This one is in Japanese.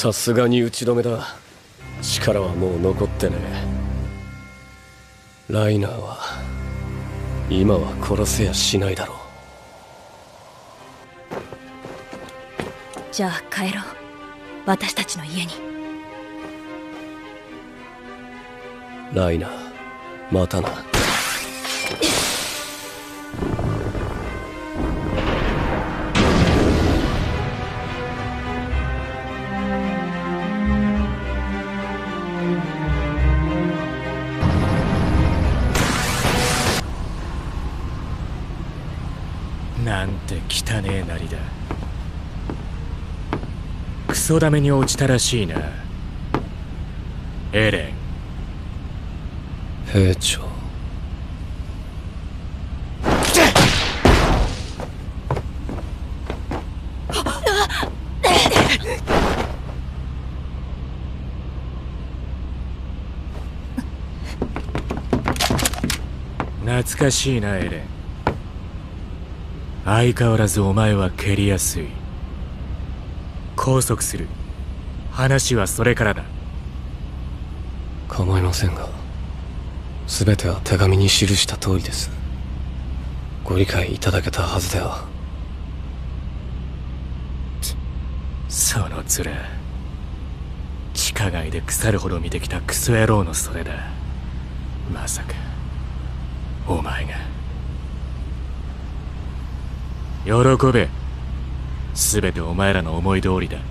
さすがに打ち止めだ。力はもう残ってねえ。ライナーは今は殺せやしないだろう。 じゃあ帰ろう、私たちの家に。 ライナー、またな。 なんて汚えなりだ。クソダメに落ちたらしいな、エレン。 兵長。 懐かしいなエレン。相変わらずお前は蹴りやすい。拘束する。話はそれからだ。 構いませんが、全ては手紙に記した通りです。ご理解いただけたはずでは。 その面、地下街で腐るほど見てきたクソ野郎のそれだ。まさかお前が。喜べ。全てお前らの思い通りだ。